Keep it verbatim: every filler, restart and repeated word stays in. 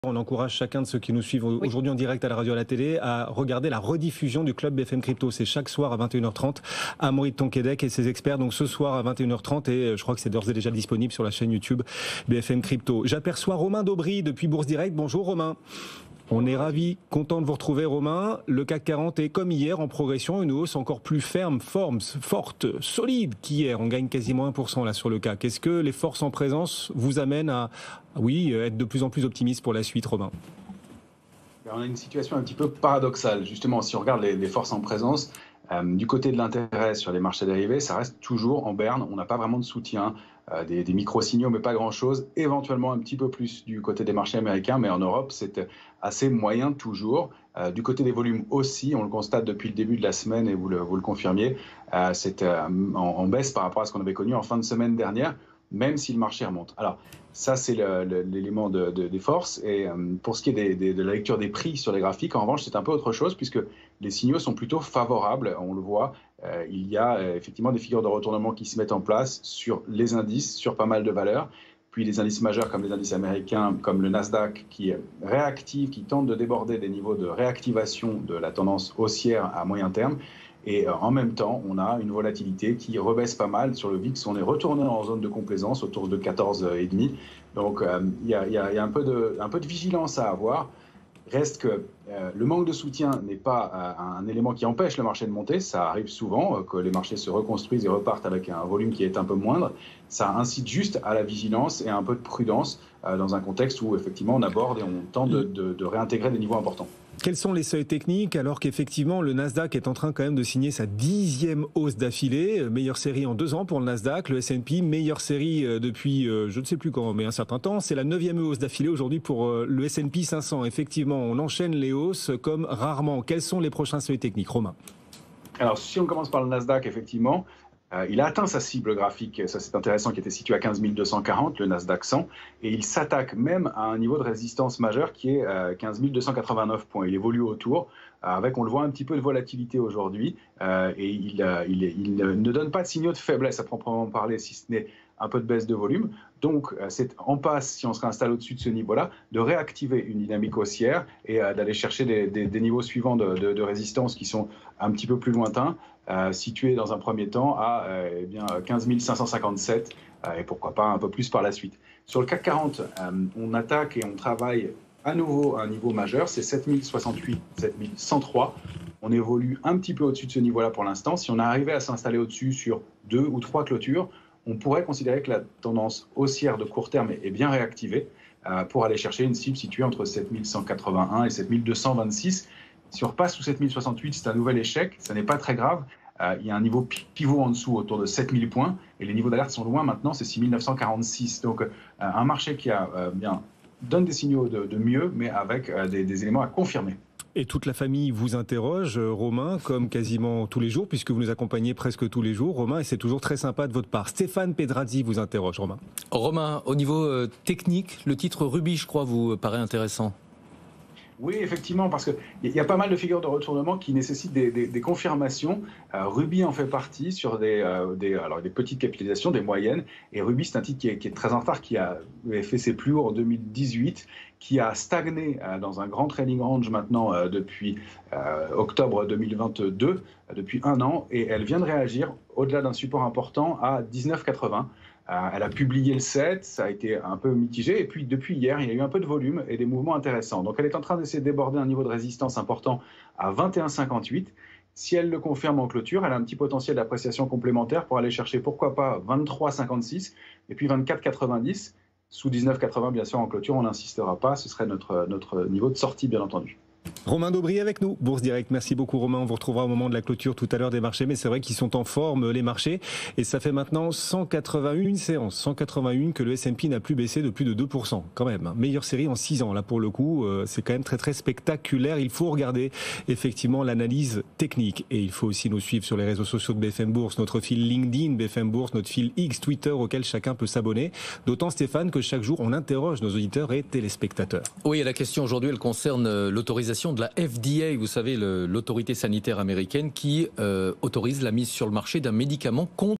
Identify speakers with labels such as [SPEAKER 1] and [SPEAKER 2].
[SPEAKER 1] On encourage chacun de ceux qui nous suivent aujourd'hui en direct à la radio et à la télé à regarder la rediffusion du Club B F M Crypto. C'est chaque soir à vingt et une heures trente. Amaury de Tonquédec et ses experts. Donc ce soir à vingt et une heures trente et je crois que c'est d'ores et déjà disponible sur la chaîne YouTube B F M Crypto. J'aperçois Romain Daubry depuis Bourse Direct. Bonjour Romain. On est ravis, content de vous retrouver Romain. Le C A C quarante est comme hier en progression, une hausse encore plus ferme, forme, forte, solide qu'hier. On gagne quasiment un pour cent là sur le C A C. Est-ce que les forces en présence vous amènent à, oui, être de plus en plus optimiste pour la suite, Romain?
[SPEAKER 2] On a une situation un petit peu paradoxale. Justement, si on regarde les, les forces en présence, euh, du côté de l'intérêt sur les marchés dérivés, ça reste toujours en berne. On n'a pas vraiment de soutien, euh, des, des micro-signaux, mais pas grand-chose. Éventuellement un petit peu plus du côté des marchés américains, mais en Europe, c'est assez moyen toujours. Euh, du côté des volumes aussi, on le constate depuis le début de la semaine, et vous le, vous le confirmiez, euh, c'est euh, en, en baisse par rapport à ce qu'on avait connu en fin de semaine dernière, même si le marché remonte. Alors, ça, c'est l'élément de, de, des forces. Et euh, pour ce qui est des, des, de la lecture des prix sur les graphiques, en revanche, c'est un peu autre chose, puisque les signaux sont plutôt favorables. On le voit, euh, il y a euh, effectivement des figures de retournement qui se mettent en place sur les indices, sur pas mal de valeurs. Puis les indices majeurs comme les indices américains, comme le Nasdaq, qui réactive, qui tente de déborder des niveaux de réactivation de la tendance haussière à moyen terme. Et en même temps, on a une volatilité qui rebaisse pas mal. Sur le V I X, on est retourné en zone de complaisance autour de quatorze virgule cinq. Donc, euh, il y a, y a, y a un, peu de, un peu de vigilance à avoir. Reste que euh, le manque de soutien n'est pas euh, un élément qui empêche le marché de monter. Ça arrive souvent, euh, que les marchés se reconstruisent et repartent avec un volume qui est un peu moindre. Ça incite juste à la vigilance et à un peu de prudence euh, dans un contexte où, effectivement, on aborde et on tente de, de, de réintégrer des niveaux importants.
[SPEAKER 1] Quels sont les seuils techniques alors qu'effectivement le Nasdaq est en train quand même de signer sa dixième hausse d'affilée, meilleure série en deux ans pour le Nasdaq, le S and P, meilleure série depuis je ne sais plus quand, mais un certain temps, c'est la neuvième hausse d'affilée aujourd'hui pour le S and P cinq cents. Effectivement, on enchaîne les hausses comme rarement. Quels sont les prochains seuils techniques, Romain?
[SPEAKER 2] Alors si on commence par le Nasdaq, effectivement, Euh, il a atteint sa cible graphique, ça c'est intéressant, qui était située à quinze mille deux cent quarante, le Nasdaq cent, et il s'attaque même à un niveau de résistance majeur qui est euh, quinze mille deux cent quatre-vingt-neuf points. Il évolue autour, euh, avec, on le voit, un petit peu de volatilité aujourd'hui, euh, et il, euh, il, il ne donne pas de signaux de faiblesse à proprement parler, si ce n'est un peu de baisse de volume. Donc, euh, c'est en passe, si on se réinstalle au-dessus de ce niveau-là, de réactiver une dynamique haussière et euh, d'aller chercher des, des, des niveaux suivants de, de, de résistance qui sont un petit peu plus lointains, euh, situés dans un premier temps à euh, eh bien, quinze mille cinq cent cinquante-sept euh, et pourquoi pas un peu plus par la suite. Sur le C A C quarante, euh, on attaque et on travaille à nouveau à un niveau majeur, c'est sept mille soixante-huit, sept mille cent trois. On évolue un petit peu au-dessus de ce niveau-là pour l'instant. Si on arrivait à s'installer au-dessus sur deux ou trois clôtures, on pourrait considérer que la tendance haussière de court terme est bien réactivée euh, pour aller chercher une cible située entre sept mille cent quatre-vingt-un et sept mille deux cent vingt-six. Si on repasse sous sept mille soixante-huit, c'est un nouvel échec, ça n'est pas très grave. Euh, il y a un niveau pivot en dessous autour de sept mille points et les niveaux d'alerte sont loin maintenant, c'est six mille neuf cent quarante-six. Donc euh, un marché qui a, euh, bien, donne des signaux de, de mieux, mais avec euh, des, des éléments à confirmer.
[SPEAKER 1] Et toute la famille vous interroge, Romain, comme quasiment tous les jours, puisque vous nous accompagnez presque tous les jours, Romain, et c'est toujours très sympa de votre part. Stéphane Pedrazzi vous interroge, Romain.
[SPEAKER 3] Romain, au niveau euh, technique, le titre Ruby, je crois, vous paraît intéressant.
[SPEAKER 2] Oui, effectivement, parce qu'il y a pas mal de figures de retournement qui nécessitent des, des, des confirmations. Euh, Ruby en fait partie sur des, euh, des, alors des petites capitalisations, des moyennes. Et Ruby, c'est un titre qui est, qui est très en retard, qui a fait ses plus hauts en deux mille dix-huit, qui a stagné euh, dans un grand trading range maintenant euh, depuis euh, octobre deux mille vingt-deux, euh, depuis un an. Et elle vient de réagir au-delà d'un support important à dix-neuf quatre-vingts. Euh, elle a publié le sept, ça a été un peu mitigé, et puis depuis hier, il y a eu un peu de volume et des mouvements intéressants. Donc elle est en train d'essayer de déborder un niveau de résistance important à vingt et un cinquante-huit. Si elle le confirme en clôture, elle a un petit potentiel d'appréciation complémentaire pour aller chercher, pourquoi pas, vingt-trois cinquante-six et puis vingt-quatre quatre-vingt-dix. Sous dix-neuf quatre-vingts, bien sûr, en clôture, on n'insistera pas, ce serait notre, notre niveau de sortie, bien entendu.
[SPEAKER 1] Romain Daubry avec nous, Bourse Direct. Merci beaucoup Romain, on vous retrouvera au moment de la clôture tout à l'heure des marchés, mais c'est vrai qu'ils sont en forme les marchés et ça fait maintenant cent quatre-vingt-un séances, cent quatre-vingt-un que le S and P n'a plus baissé de plus de deux pour cent quand même. Meilleure série en six ans là pour le coup, c'est quand même très très spectaculaire. Il faut regarder effectivement l'analyse technique et il faut aussi nous suivre sur les réseaux sociaux de B F M Bourse, notre fil LinkedIn, B F M Bourse, notre fil X, Twitter auquel chacun peut s'abonner. D'autant Stéphane que chaque jour on interroge nos auditeurs et téléspectateurs.
[SPEAKER 3] Oui, et la question aujourd'hui elle concerne l'autorisation de la F D A, vous savez, l'autorité sanitaire américaine qui euh, autorise la mise sur le marché d'un médicament contre